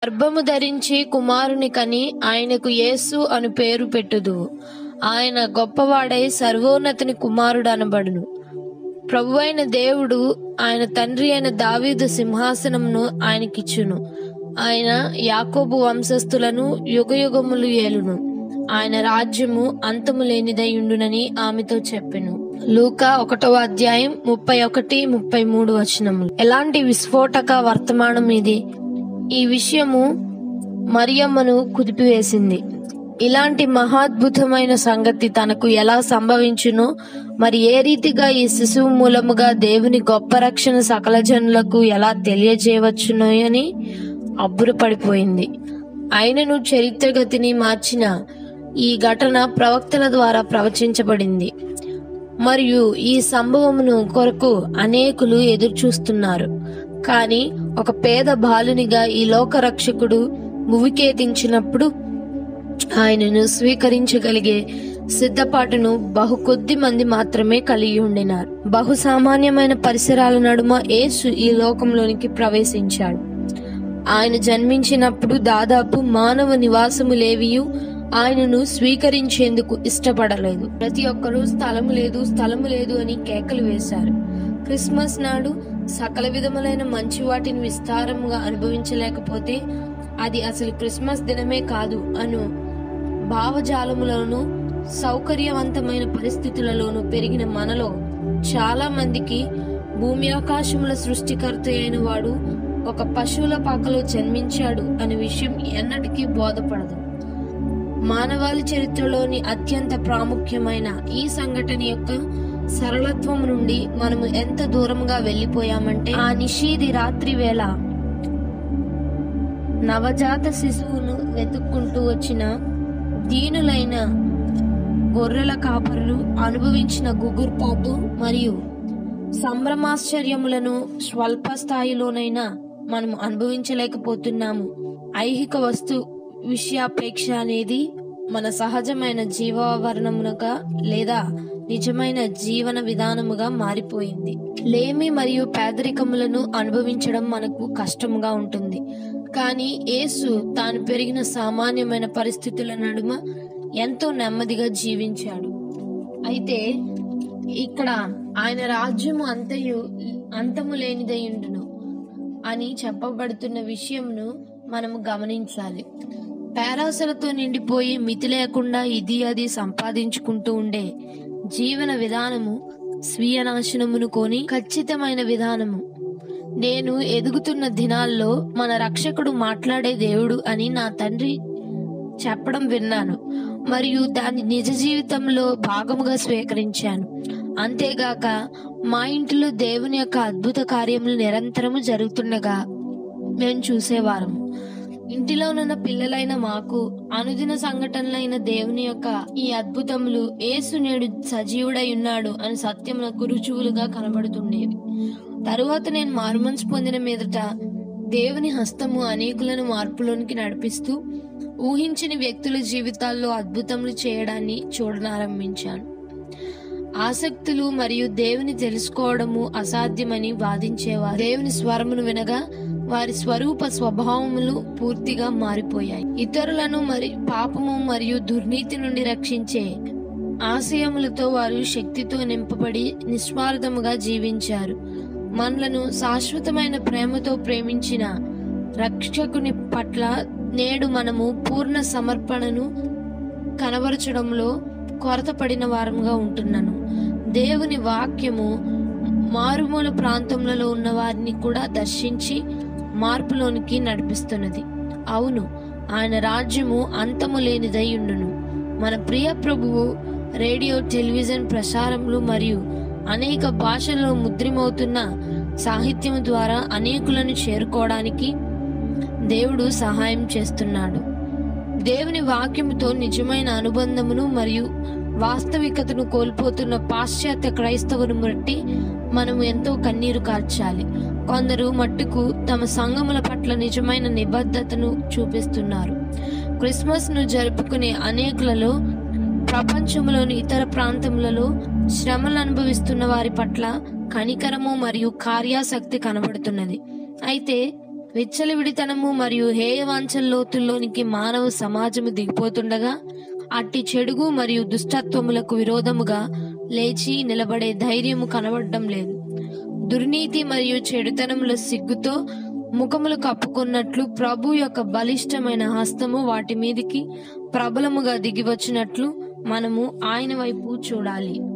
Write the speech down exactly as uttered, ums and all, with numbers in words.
గర్భము ధరించి కుమారుని కని ఆయనకు యేసు అను పేరు పెట్టుదు. ఆయన గొప్పవాడై సర్వోన్నతుని కుమారుడు అనబడును. ప్రభువైన దేవుడు ఆయన తండ్రి అయిన దావీదు సింహాసనమును ఆయనకిచ్చును. ఆయన యాకోబు వంశస్థులను యుగయుగములు ఏలును. ఆయన రాజ్యము అంతము లేనిదై ఉండునని ఆమెతో చెప్పెను. లూకా ఒకటవ అధ్యాయం ముప్పై ఒకటి ముప్పై మూడు వచనములు. ఎలాంటి విస్ఫోటక వర్తమానం ఇది! ఈ విషయము మరియమ్మను కుదిపివేసింది. ఇలాంటి మహాద్భుతమైన సంగతి తనకు ఎలా సంభవించునో, మరి ఏ రీతిగా ఈ శిశువు మూలముగా దేవుని గొప్ప రక్షణ సకల జనులకు ఎలా తెలియజేయవచ్చునో అని అబ్బురపడిపోయింది. ఆయనను చరిత్రగతిని మార్చిన ఈ ఘటన ప్రవక్తల ద్వారా ప్రవచించబడింది మరియు ఈ సంభవమును కొరకు అనేకులు ఎదురు చూస్తున్నారు. కానీ ఒక పేద బాలునిగా ఈ లోక రక్షకుడు భువికేదించినప్పుడు ఆయనను స్వీకరించగలిగే సిద్ధపాటును బహు కొద్ది మంది మాత్రమే కలిగి ఉండినారు. బహు సామాన్యమైన పరిసరాల నడుమ యేసు ఈ లోకంలోనికి ప్రవేశించాడు. ఆయన జన్మించినప్పుడు దాదాపు మానవ నివాసములేవియు ఆయనను స్వీకరించేందుకు ఇష్టపడలేదు. ప్రతి ఒక్కరూ స్థలము లేదు స్థలము లేదు అని కేకలు వేశారు. క్రిస్మస్ నాడు సకల విధములైన మంచి వాటిని విస్తారముగా అనుభవించలేకపోతే అది అసలు క్రిస్మస్ దినమే కాదు అను భావజాలములను సౌకర్యవంతమైన పరిస్థితులలోనూ పెరిగిన మనలో చాలా మందికి భూమి ఆకాశముల సృష్టికర్త అయిన వాడు ఒక పశువుల పాకలో జన్మించాడు అనే విషయం ఎన్నటికీ బోధపడదు. మానవాళి చరిత్రలోని అత్యంత ప్రాముఖ్యమైన ఈ సంఘటన యొక్క సరళత్వం నుండి మనము ఎంత దూరంగా వెళ్లిపోయామంటే, ఆ నిషీది రాత్రి వేళ నవజాత శిశువును వెతుక్కుంటూ వచ్చిన దీనులైన గొర్రెల కాపరులు అనుభవించిన గుగుర్పాటు మరియు సంభ్రమాశ్చర్యములను స్వల్ప స్థాయిలోనైనా మనం అనుభవించలేకపోతున్నాము. ఐహిక వస్తు విషయాపేక్ష అనేది మన సహజమైన జీవావరణముగా లేదా నిజమైన జీవన విధానముగా మారిపోయింది. లేమి మరియు పేదరికములను అనుభవించడం మనకు కష్టముగా ఉంటుంది. కానీ యేసు తాను పెరిగిన సామాన్యమైన పరిస్థితుల నడుమ ఎంతో నెమ్మదిగా జీవించాడు. అయితే ఇక్కడ ఆయన రాజ్యము అంతయు అంతము లేనిదయుండును అని చెప్పబడుతున్న విషయంను మనము గమనించాలి. పేరాసలతో నిండిపోయి మితి లేకుండా ఇది అది సంపాదించుకుంటూ ఉండే జీవన విధానము స్వీయ నాశనమును కొని ఖచ్చితమైన విధానము. నేను ఎదుగుతున్న దినాల్లో మన రక్షకుడు మాట్లాడే దేవుడు అని నా తండ్రి చెప్పడం విన్నాను మరియు దాని నిజ జీవితంలో భాగముగా స్వీకరించాను. అంతేగాక మా ఇంటిలో దేవుని యొక్క అద్భుత కార్యములు నిరంతరము జరుగుతుండగా మేము చూసేవారము. ఇంటిలోనున్న పిల్లలైన మాకు అనుదిన సంఘటనలైన దేవుని యొక్క ఈ అద్భుతములు యేసు నేడు సజీవుడై ఉన్నాడు అని సత్యమునకు రుజువులుగా కనబడుతుండేవి. తరువాత నేను మారుమనసు పొందిన మీదట దేవుని హస్తము అనేకులను మార్పులోనికి నడిపిస్తూ ఊహించని వ్యక్తుల జీవితాల్లో అద్భుతములు చేయడాన్ని చూడనారంభించాను. ఆసక్తులు మరియు దేవుని తెలుసుకోవడము అసాధ్యమని వాదించేవారు దేవుని స్వరమును వినగా వారి స్వరూప స్వభావములు పూర్తిగా మారిపోయాయి. ఇతరులను మరి పాపము మరియు దుర్నీతి నుండి రక్షించే ఆశయములతో వారు శక్తితో నింపబడి నిస్వార్థముగా జీవించారు. మనలను శాశ్వతమైన ప్రేమతో ప్రేమించిన రక్షకుని పట్ల నేడు మనము పూర్ణ సమర్పణను కనబరచడంలో కొరత పడిన వారముగా ఉంటున్నాను. దేవుని వాక్యము మారుమూల ప్రాంతములలో ఉన్న వారిని కూడా దర్శించి మార్పులోనికి నడిపిస్తున్నది. అవును, ఆయన రాజ్యము అంతము లేనిదై ఉండును. మన ప్రియ ప్రభువు రేడియో, టెలివిజన్ ప్రసారములు మరియు అనేక భాషల్లో ముద్రిమవుతున్న సాహిత్యం ద్వారా అనేకులను చేరుకోవడానికి దేవుడు సహాయం చేస్తున్నాడు. దేవుని వాక్యముతో నిజమైన అనుబంధమును మరియు వాస్తవికతను కోల్పోతున్న పాశ్చాత్య క్రైస్తవుని బట్టి మనము ఎంతో కన్నీరు కార్చాలి. కొందరు మట్టుకు తమ సంఘముల పట్ల నిజమైన నిబద్ధతను చూపిస్తున్నారు. క్రిస్మస్ ను జరుపుకునే అనేకులలో ప్రపంచంలోని ఇతర ప్రాంతములలో శ్రమలు అనుభవిస్తున్న వారి పట్ల కనికరము మరియు కార్యాసక్తి కనబడుతున్నది. అయితే విచ్చలవిడితనము మరియు హేయవాంఛల లోతుల్లోనికి మానవ సమాజము దిగిపోతుండగా అట్టి చెడుగు మరియు దుష్టత్వములకు విరోధముగా లేచి నిలబడే ధైర్యము కనబడడం లేదు. దుర్నీతి మరియు చెడుతనముల సిగ్గుతో ముఖములు కప్పుకున్నట్లు ప్రభు యొక్క బలిష్టమైన హస్తము వాటి మీదికి ప్రబలముగా దిగి వచ్చినట్లు మనము ఆయన వైపు చూడాలి.